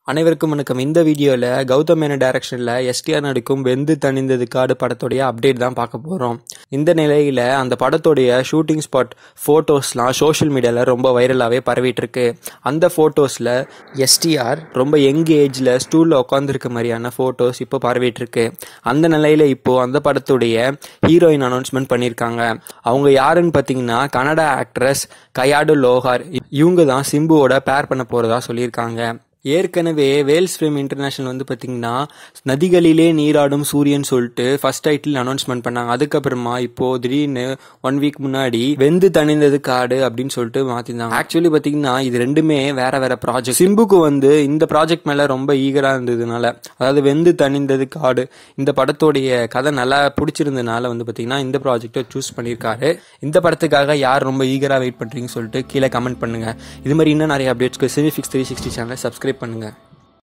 அனைவருக்கும் வணக்கம். இந்த வீடியோவில் கௌதம் மேனன் டைரக்ஷனில் எஸ்டிஆர் நடிக்கும் வெந்து தணிந்தது காடு படத்துடைய அப்டேட் தான் பார்க்க போகிறோம். இந்த நிலையில் அந்த படத்துடைய ஷூட்டிங் ஸ்பாட் ஃபோட்டோஸ்லாம் சோஷியல் மீடியாவில் ரொம்ப வைரலாகவே பரவிட்டு இருக்கு. அந்த ஃபோட்டோஸில் எஸ்டிஆர் ரொம்ப யங் ஏஜில் ஸ்டூலில் உட்காந்துருக்க மாதிரியான ஃபோட்டோஸ் இப்போ பரவிட்டு இருக்கு. அந்த நிலையில் இப்போது அந்த படத்துடைய ஹீரோயின் அனௌன்ஸ்மெண்ட் பண்ணியிருக்காங்க. அவங்க யாருன்னு பார்த்தீங்கன்னா கன்னடா ஆக்ட்ரஸ் கயாடு லோஹார். இவங்க தான் சிம்புவோட பேர் பண்ண போகிறதா சொல்லியிருக்காங்க. ஏற்கனவே வேல்ஸ் ஃபிலிம் இன்டர்நேஷனல் வந்து பார்த்தீங்கன்னா நதிகளிலே நீராடும் சூரியன் சொல்லிட்டு ஃபர்ஸ்ட் டைட்டில் அனௌன்ஸ்மெண்ட் பண்ணாங்க. அதுக்கப்புறமா இப்போ திடீர்னு 1 வீக் முன்னாடி வெந்து தணிந்தது காடு அப்படின்னு சொல்லிட்டு மாத்திருந்தாங்க. ஆக்சுவலி பார்த்தீங்கன்னா இது ரெண்டுமே வேற வேற ப்ராஜெக்ட். சிம்புக்கு வந்து இந்த ப்ராஜெக்ட் மேல ரொம்ப ஈகரா இருந்ததுனால, அதாவது வெந்து தணிந்தது காடு இந்த படத்தோடைய கதை நல்லா பிடிச்சிருந்ததுனால வந்து பார்த்தீங்கன்னா இந்த ப்ராஜெக்டை சூஸ் பண்ணியிருக்காரு. இந்த படத்துக்காக யார் ரொம்ப ஈகரா வெயிட் பண்றீங்கன்னு சொல்லிட்டு கீழே கமெண்ட் பண்ணுங்க. இது மாதிரி இன்னும் நிறைய அப்டேட்ஸ்க்கு சினிஃபிக்ஸ் 360 சேனலை சப்ஸ்கிரைப் பண்ணுங்க.